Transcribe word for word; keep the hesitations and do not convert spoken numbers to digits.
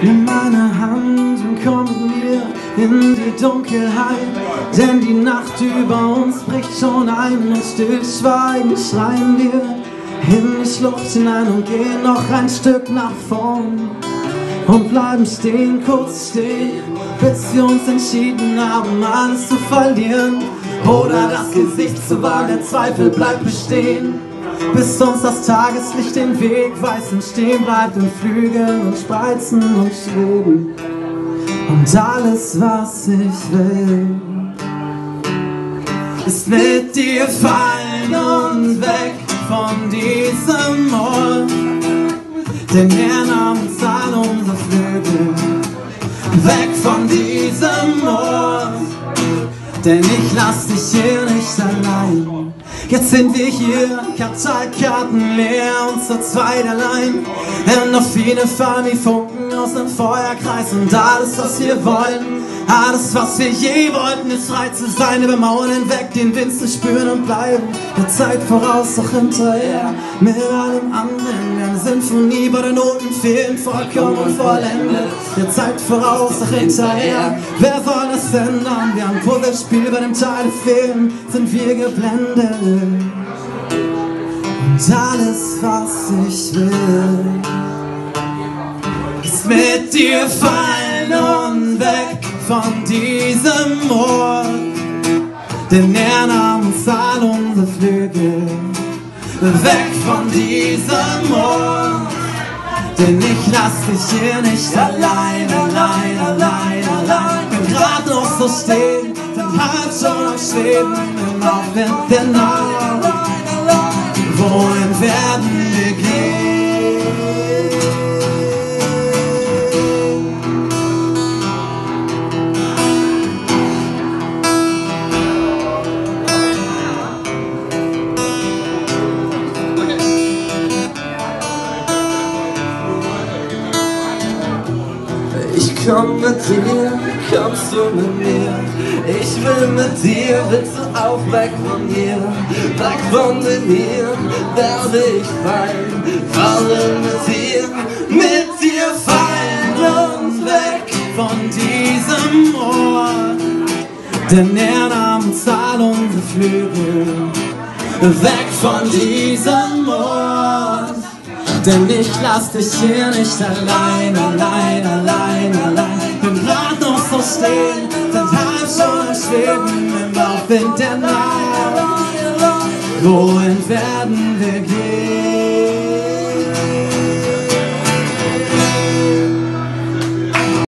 Nimm meine Hand und komm mit mir in die Dunkelheit, denn die Nacht über uns bricht schon ein und stillschweigend schreien wir in die Schlucht hinein und gehen noch ein Stück nach vorn und bleiben stehen, kurz stehen, bis wir uns entschieden haben, alles zu verlieren oder das Gesicht zu wahren. Der Zweifel bleibt bestehen, bis uns das Tageslicht den Weg weiß und stehen bleibt und Flügeln und Spreizen und Schweben und alles, was ich will, ist mit dir fallen und weg von diesem Ort, denn er nahm uns all unsere Flügel, weg von diesem Ort, denn ich lass dich hier nicht allein. Jetzt sind wir hier, Karteikarten leer und zu zweit allein. Endorphine fallen wie Funken aus dem Feuerkreis und alles, was wir wollen, alles, was wir je wollten, ist frei zu sein, über Mauern hinweg, den Wind zu spüren und bleiben der Zeit voraus, doch hinterher mit allem anderen. Eine Sinfonie, bei den Noten fehlen, vollkommen und vollendet. Der Zeit voraus, doch hinterher, wer soll das ändern? Wir haben ein Puzzlespiel, bei dem Teile fehlen, sind wir geblendet. Und alles, was ich will, ist mit dir fallen und weg von diesem Ort, denn er nahm uns all unsere Flügel, weg von diesem Ort, denn ich lass dich hier nicht allein, allein, allein, allein. Bin grad noch so stehen, bin halb schon am Schweben im Aufwind der Nacht. Wohin werden wir gehen? Ich komm mit dir, kommst du mit mir? Ich will mit dir, willst du auch weg von mir? Weg von mir, werde ich fallen, fallen mit dir, mit dir fallen und weg von diesem Ort, denn er nahm uns all unsere Flügel, weg von diesem Ort. Denn ich lass dich hier nicht allein, allein, allein, allein. Bin grad noch so stehen, sind halb schon am Schweben im Aufwind der Nacht. Wohin werden wir gehen?